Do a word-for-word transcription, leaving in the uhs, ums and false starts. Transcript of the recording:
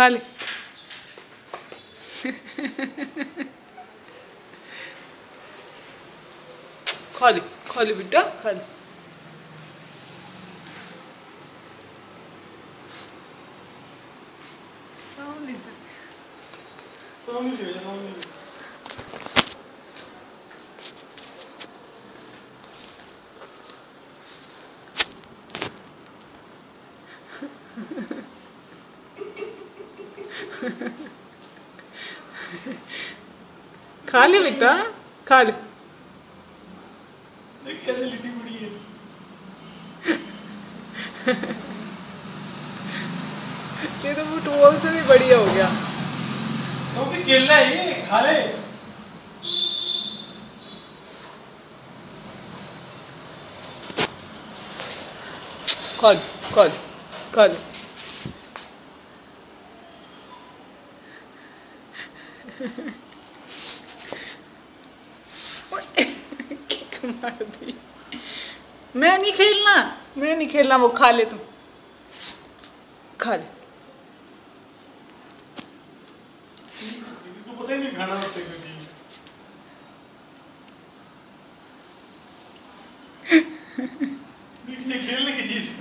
खा ले। खा ले खा ले बेटा खा ले। सामने से सामने से सामने से खा ले बेटा खा ले। कैसे लिट्टी पड़ी है। ये तो फुटबॉल से भी बढ़िया हो गया। तो भी केला है ये, खा ले। खा ले खा ले खा ले। किक मार दी। मैं नहीं खेलना मैं नहीं खेलना वो खा ले तुम खा ले। इसको पता ही नहीं खाना होता है कुछ। ये खेलने की चीज